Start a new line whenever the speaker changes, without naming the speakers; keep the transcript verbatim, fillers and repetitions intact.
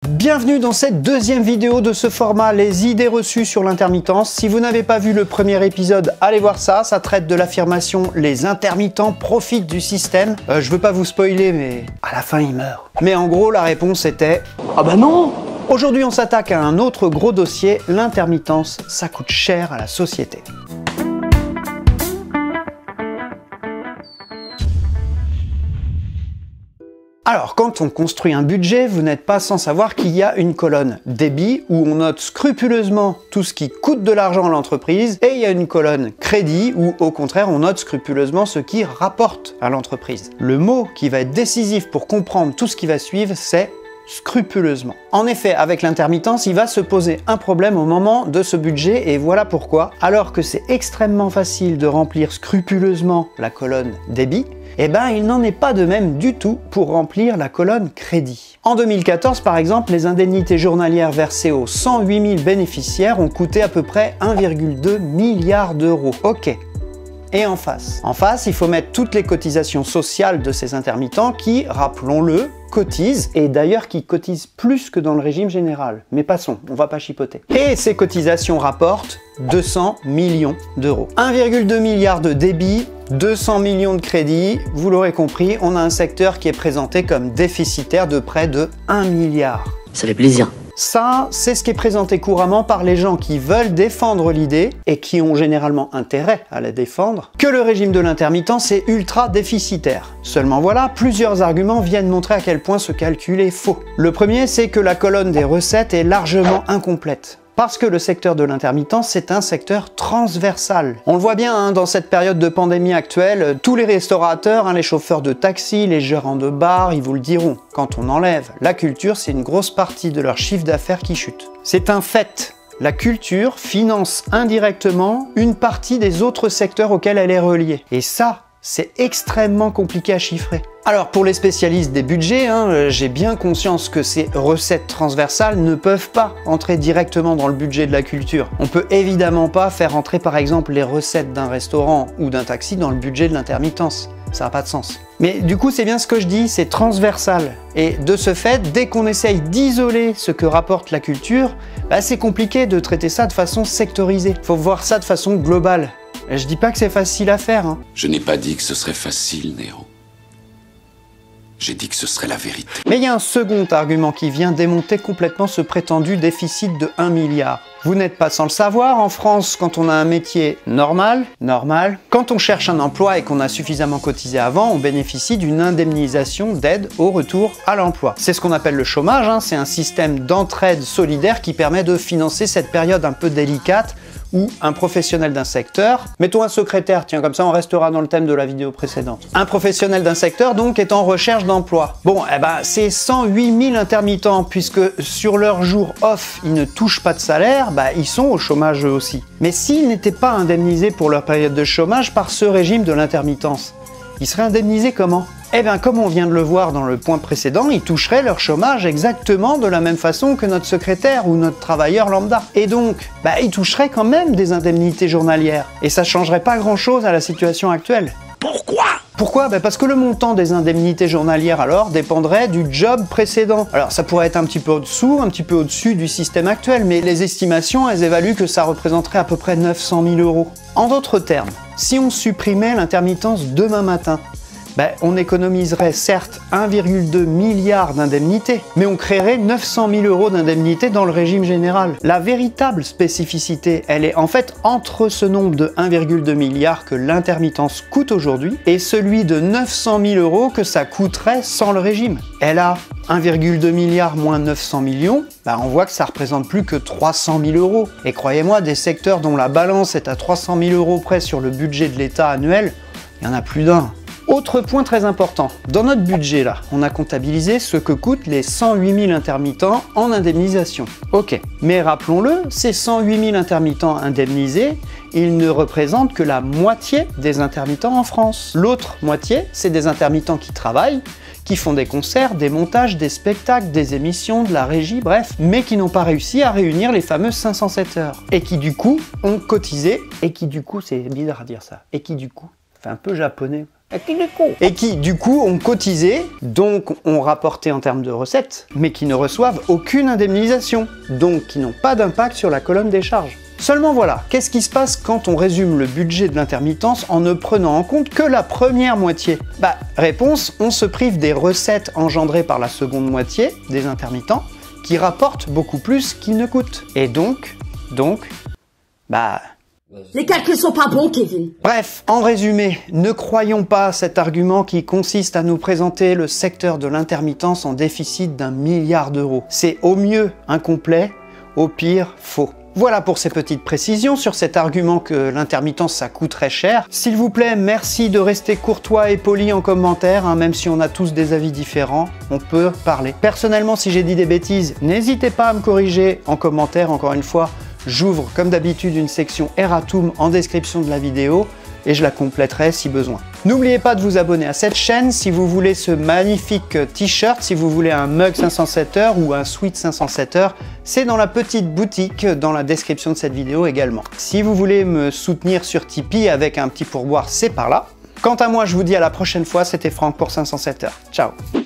Bienvenue dans cette deuxième vidéo de ce format, les idées reçues sur l'intermittence. Si vous n'avez pas vu le premier épisode, allez voir ça, ça traite de l'affirmation « les intermittents profitent du système ». Euh, je veux pas vous spoiler, mais à la fin ils meurent. Mais en gros, la réponse était « ah bah non !» Aujourd'hui, on s'attaque à un autre gros dossier, l'intermittence, ça coûte cher à la société. Alors, quand on construit un budget, vous n'êtes pas sans savoir qu'il y a une colonne débit où on note scrupuleusement tout ce qui coûte de l'argent à l'entreprise et il y a une colonne crédit où, au contraire, on note scrupuleusement ce qui rapporte à l'entreprise. Le mot qui va être décisif pour comprendre tout ce qui va suivre, c'est scrupuleusement. En effet, avec l'intermittence, il va se poser un problème au moment de ce budget et voilà pourquoi. Alors que c'est extrêmement facile de remplir scrupuleusement la colonne débit, eh ben il n'en est pas de même du tout pour remplir la colonne crédit. En deux mille quatorze, par exemple, les indemnités journalières versées aux cent huit mille bénéficiaires ont coûté à peu près un virgule deux milliard d'euros. Ok. Et en face En face, il faut mettre toutes les cotisations sociales de ces intermittents qui, rappelons-le, cotisent, et d'ailleurs qui cotisent plus que dans le régime général. Mais passons, on va pas chipoter. Et ces cotisations rapportent deux cents millions d'euros. un virgule deux milliard de débit, deux cents millions de crédits, vous l'aurez compris, on a un secteur qui est présenté comme déficitaire de près de un milliard.
Ça fait plaisir.
Ça, c'est ce qui est présenté couramment par les gens qui veulent défendre l'idée, et qui ont généralement intérêt à la défendre, que le régime de l'intermittence est ultra déficitaire. Seulement voilà, plusieurs arguments viennent montrer à quel point ce calcul est faux. Le premier, c'est que la colonne des recettes est largement incomplète. Parce que le secteur de l'intermittence, c'est un secteur transversal. On le voit bien hein, dans cette période de pandémie actuelle, tous les restaurateurs, hein, les chauffeurs de taxi, les gérants de bar, ils vous le diront. Quand on enlève la culture, c'est une grosse partie de leur chiffre d'affaires qui chute. C'est un fait. La culture finance indirectement une partie des autres secteurs auxquels elle est reliée. Et ça, c'est extrêmement compliqué à chiffrer. Alors pour les spécialistes des budgets, hein, j'ai bien conscience que ces recettes transversales ne peuvent pas entrer directement dans le budget de la culture. On peut évidemment pas faire entrer par exemple les recettes d'un restaurant ou d'un taxi dans le budget de l'intermittence. Ça n'a pas de sens. Mais du coup, c'est bien ce que je dis, c'est transversal. Et de ce fait, dès qu'on essaye d'isoler ce que rapporte la culture, bah, c'est compliqué de traiter ça de façon sectorisée. Faut voir ça de façon globale. Je dis pas que c'est facile à faire. Hein.
Je n'ai pas dit que ce serait facile, Néo. J'ai dit que ce serait la vérité.
Mais il y a un second argument qui vient démonter complètement ce prétendu déficit de un milliard. Vous n'êtes pas sans le savoir, en France, quand on a un métier normal, normal, quand on cherche un emploi et qu'on a suffisamment cotisé avant, on bénéficie d'une indemnisation d'aide au retour à l'emploi. C'est ce qu'on appelle le chômage, hein, c'est un système d'entraide solidaire qui permet de financer cette période un peu délicate où un professionnel d'un secteur, mettons un secrétaire, tiens comme ça on restera dans le thème de la vidéo précédente. Un professionnel d'un secteur donc est en recherche d'emploi. Bon, eh ben ces cent huit mille intermittents, puisque sur leur jour off ils ne touchent pas de salaire, bah ils sont au chômage eux aussi. Mais s'ils n'étaient pas indemnisés pour leur période de chômage par ce régime de l'intermittence, ils seraient indemnisés comment ? Eh bien, comme on vient de le voir dans le point précédent, ils toucheraient leur chômage exactement de la même façon que notre secrétaire ou notre travailleur lambda. Et donc, bah, ils toucheraient quand même des indemnités journalières. Et ça changerait pas grand-chose à la situation actuelle.
Pourquoi ?
Pourquoi? Bah parce que le montant des indemnités journalières alors dépendrait du job précédent. Alors ça pourrait être un petit peu au-dessous, un petit peu au-dessus du système actuel, mais les estimations, elles évaluent que ça représenterait à peu près neuf cent mille euros. En d'autres termes, si on supprimait l'intermittence demain matin, ben, on économiserait certes un virgule deux milliard d'indemnités, mais on créerait neuf cent mille euros d'indemnités dans le régime général. La véritable spécificité, elle est en fait entre ce nombre de un virgule deux milliard que l'intermittence coûte aujourd'hui et celui de neuf cent mille euros que ça coûterait sans le régime. Elle a un virgule deux milliard moins neuf cents millions, ben on voit que ça représente plus que trois cent mille euros. Et croyez-moi, des secteurs dont la balance est à trois cent mille euros près sur le budget de l'État annuel, il y en a plus d'un. Autre point très important, dans notre budget là, on a comptabilisé ce que coûtent les cent huit mille intermittents en indemnisation. Ok, mais rappelons-le, ces cent huit mille intermittents indemnisés, ils ne représentent que la moitié des intermittents en France. L'autre moitié, c'est des intermittents qui travaillent, qui font des concerts, des montages, des spectacles, des émissions, de la régie, bref, mais qui n'ont pas réussi à réunir les fameuses cinq cent sept heures. Et qui du coup ont cotisé, et qui du coup, c'est bizarre à dire ça, et qui du coup, fait un peu japonais, et qui du coup ont cotisé, donc ont rapporté en termes de recettes, mais qui ne reçoivent aucune indemnisation, donc qui n'ont pas d'impact sur la colonne des charges. Seulement voilà, qu'est-ce qui se passe quand on résume le budget de l'intermittence en ne prenant en compte que la première moitié? Bah, réponse, on se prive des recettes engendrées par la seconde moitié des intermittents, qui rapportent beaucoup plus qu'ils ne coûtent. Et donc, donc, bah...
Les calculs sont pas bons, Kevin.
Bref, en résumé, ne croyons pas à cet argument qui consiste à nous présenter le secteur de l'intermittence en déficit d'un milliard d'euros. C'est au mieux incomplet, au pire faux. Voilà pour ces petites précisions sur cet argument que l'intermittence ça coûte très cher. S'il vous plaît, merci de rester courtois et poli en commentaire, hein, même si on a tous des avis différents, on peut parler. Personnellement, si j'ai dit des bêtises, n'hésitez pas à me corriger en commentaire, encore une fois. J'ouvre comme d'habitude une section erratum en description de la vidéo et je la compléterai si besoin. N'oubliez pas de vous abonner à cette chaîne si vous voulez ce magnifique t-shirt, si vous voulez un mug cinq cent sept heures ou un sweat cinq cent sept heures, c'est dans la petite boutique dans la description de cette vidéo également. Si vous voulez me soutenir sur Tipeee avec un petit pourboire, c'est par là. Quant à moi, je vous dis à la prochaine fois, c'était Franck pour cinq cent sept heures. Ciao!